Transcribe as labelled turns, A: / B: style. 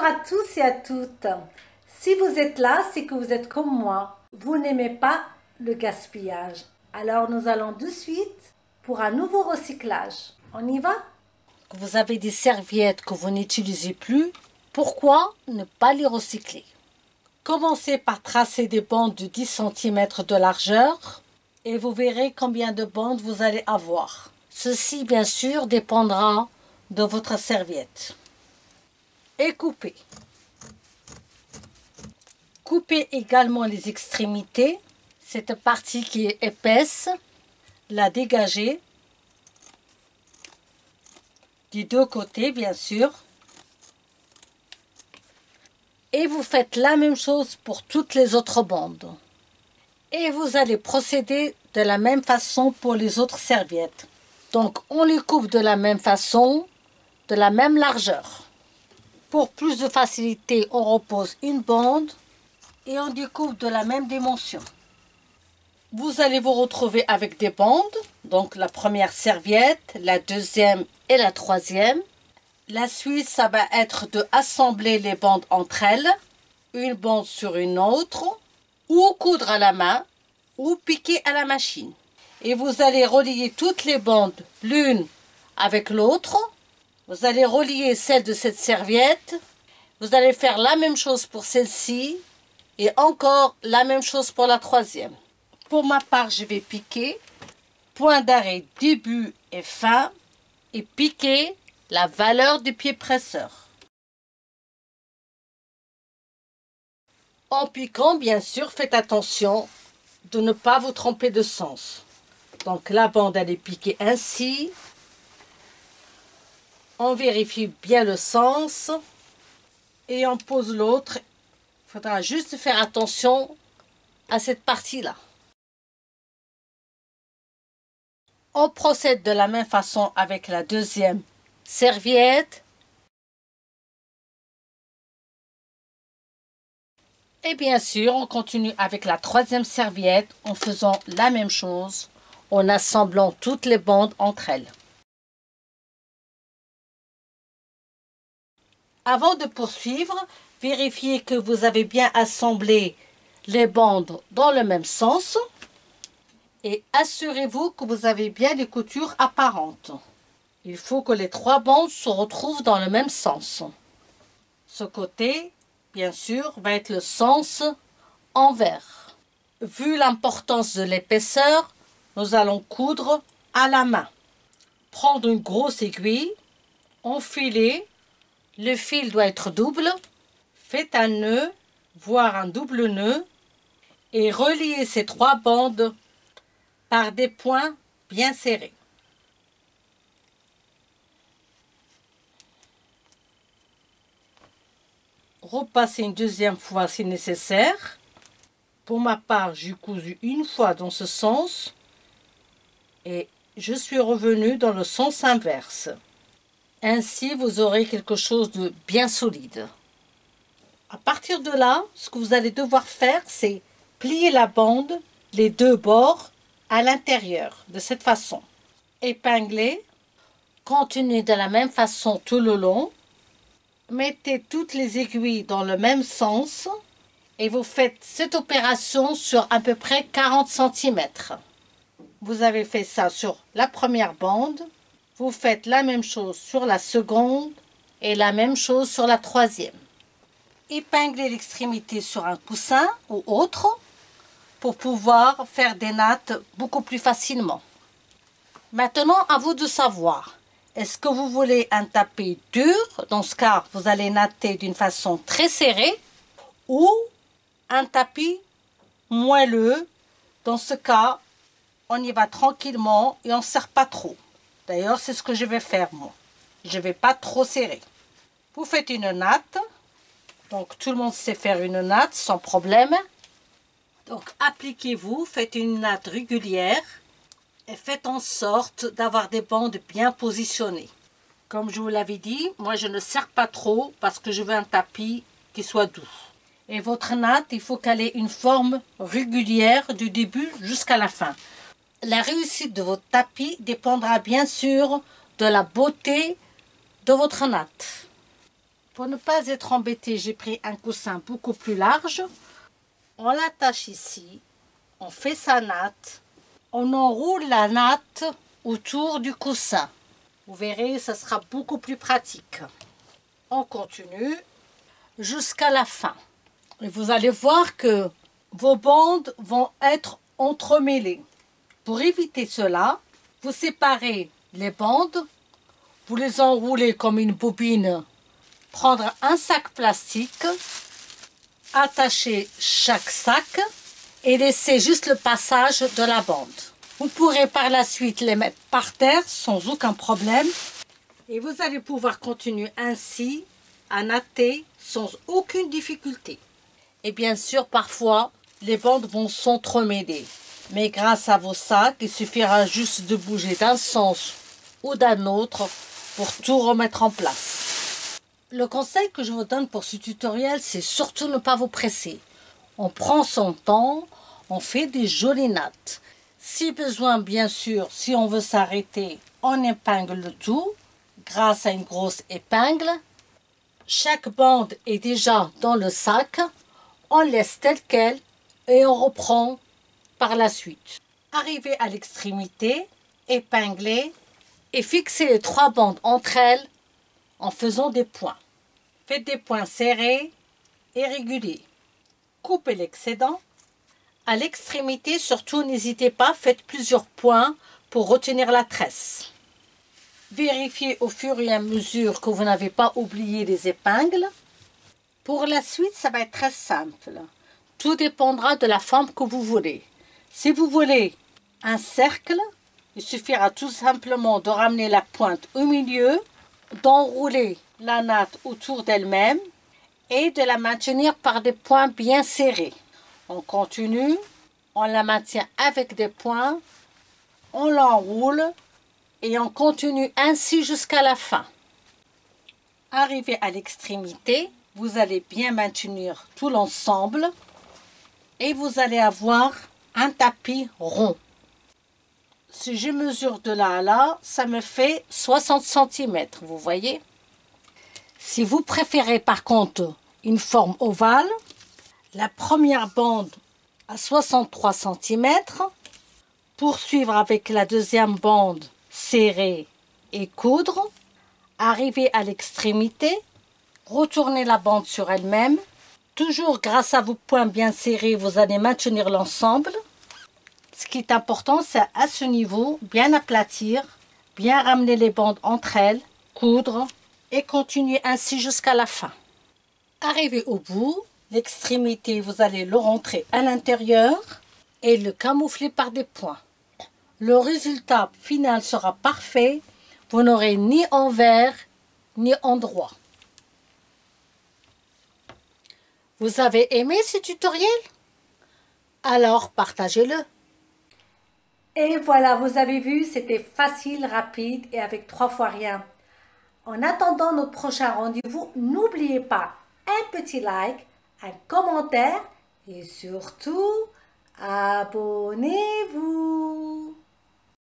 A: à tous et à toutes. Si vous êtes là, c'est que vous êtes comme moi. Vous n'aimez pas le gaspillage. Alors nous allons de suite pour un nouveau recyclage. On y va? Vous avez des serviettes que vous n'utilisez plus. Pourquoi ne pas les recycler? Commencez par tracer des bandes de 10 cm de largeur et vous verrez combien de bandes vous allez avoir. Ceci, bien sûr, dépendra de votre serviette. Et coupez. Coupez également les extrémités. Cette partie qui est épaisse, la dégagez. Des deux côtés, bien sûr. Et vous faites la même chose pour toutes les autres bandes. Et vous allez procéder de la même façon pour les autres serviettes. Donc, on les coupe de la même façon, de la même largeur. Pour plus de facilité, on repose une bande et on découpe de la même dimension. Vous allez vous retrouver avec des bandes, donc la première serviette, la deuxième et la troisième. La suite, ça va être de assembler les bandes entre elles, une bande sur une autre, ou coudre à la main, ou piquer à la machine. Et vous allez relier toutes les bandes l'une avec l'autre. Vous allez relier celle de cette serviette. Vous allez faire la même chose pour celle-ci et encore la même chose pour la troisième. Pour ma part, je vais piquer. Point d'arrêt début et fin et piquer la valeur du pied presseur. En piquant, bien sûr, faites attention de ne pas vous tromper de sens. Donc la bande, elle est piquée ainsi. On vérifie bien le sens et on pose l'autre. Il faudra juste faire attention à cette partie-là. On procède de la même façon avec la deuxième serviette. Et bien sûr, on continue avec la troisième serviette en faisant la même chose, en assemblant toutes les bandes entre elles. Avant de poursuivre, vérifiez que vous avez bien assemblé les bandes dans le même sens et assurez-vous que vous avez bien les coutures apparentes. Il faut que les trois bandes se retrouvent dans le même sens. Ce côté, bien sûr, va être le sens envers. Vu l'importance de l'épaisseur, nous allons coudre à la main. Prendre une grosse aiguille, enfiler. Le fil doit être double. Faites un nœud, voire un double nœud, et reliez ces trois bandes par des points bien serrés. Repassez une deuxième fois si nécessaire. Pour ma part, j'ai cousu une fois dans ce sens et je suis revenue dans le sens inverse. Ainsi, vous aurez quelque chose de bien solide. À partir de là, ce que vous allez devoir faire, c'est plier la bande, les deux bords, à l'intérieur, de cette façon. Épingler, continuez de la même façon tout le long. Mettez toutes les aiguilles dans le même sens et vous faites cette opération sur à peu près 40 cm. Vous avez fait ça sur la première bande. Vous faites la même chose sur la seconde et la même chose sur la troisième. Épinglez l'extrémité sur un coussin ou autre pour pouvoir faire des nattes beaucoup plus facilement. Maintenant, à vous de savoir. Est-ce que vous voulez un tapis dur? Dans ce cas, vous allez natter d'une façon très serrée. Ou un tapis moelleux. Dans ce cas, on y va tranquillement et on ne serre pas trop. D'ailleurs, c'est ce que je vais faire moi. Je ne vais pas trop serrer. Vous faites une natte. Donc, tout le monde sait faire une natte sans problème. Donc, appliquez-vous, faites une natte régulière. Et faites en sorte d'avoir des bandes bien positionnées. Comme je vous l'avais dit, moi je ne serre pas trop parce que je veux un tapis qui soit doux. Et votre natte, il faut qu'elle ait une forme régulière du début jusqu'à la fin. La réussite de votre tapis dépendra bien sûr de la beauté de votre natte. Pour ne pas être embêté, j'ai pris un coussin beaucoup plus large. On l'attache ici, on fait sa natte, on enroule la natte autour du coussin. Vous verrez, ça sera beaucoup plus pratique. On continue jusqu'à la fin. Et vous allez voir que vos bandes vont être entremêlées. Pour éviter cela, vous séparez les bandes, vous les enroulez comme une bobine. Prendre un sac plastique, attacher chaque sac et laisser juste le passage de la bande. Vous pourrez par la suite les mettre par terre sans aucun problème et vous allez pouvoir continuer ainsi à natter sans aucune difficulté. Et bien sûr, parfois, les bandes vont s'entremêler. Mais grâce à vos sacs, il suffira juste de bouger d'un sens ou d'un autre pour tout remettre en place. Le conseil que je vous donne pour ce tutoriel, c'est surtout ne pas vous presser. On prend son temps, on fait des jolies nattes. Si besoin, bien sûr, si on veut s'arrêter, on épingle le tout grâce à une grosse épingle. Chaque bande est déjà dans le sac. On laisse tel quel et on reprend par la suite. Arrivé à l'extrémité, épingler et fixer les 3 bandes entre elles en faisant des points. Faites des points serrés et réguliers. Coupez l'excédent. À l'extrémité, surtout, n'hésitez pas, faites plusieurs points pour retenir la tresse. Vérifiez au fur et à mesure que vous n'avez pas oublié les épingles. Pour la suite, ça va être très simple. Tout dépendra de la forme que vous voulez. Si vous voulez un cercle, il suffira tout simplement de ramener la pointe au milieu, d'enrouler la natte autour d'elle-même et de la maintenir par des points bien serrés. On continue, on la maintient avec des points, on l'enroule et on continue ainsi jusqu'à la fin. Arrivé à l'extrémité, vous allez bien maintenir tout l'ensemble et vous allez avoir un tapis rond. Si je mesure de là à là, ça me fait 60 cm, vous voyez. Si vous préférez par contre une forme ovale, la première bande à 63 cm, poursuivre avec la deuxième bande serrée et coudre, arriver à l'extrémité, retourner la bande sur elle-même. Toujours grâce à vos points bien serrés, vous allez maintenir l'ensemble. Ce qui est important, c'est à ce niveau, bien aplatir, bien ramener les bandes entre elles, coudre et continuer ainsi jusqu'à la fin. Arrivé au bout, l'extrémité, vous allez le rentrer à l'intérieur et le camoufler par des points. Le résultat final sera parfait, vous n'aurez ni envers ni endroit. Vous avez aimé ce tutoriel? Alors partagez-le. Et voilà, vous avez vu, c'était facile, rapide et avec 3 fois rien. En attendant notre prochain rendez-vous, n'oubliez pas un petit like, un commentaire et surtout, abonnez-vous.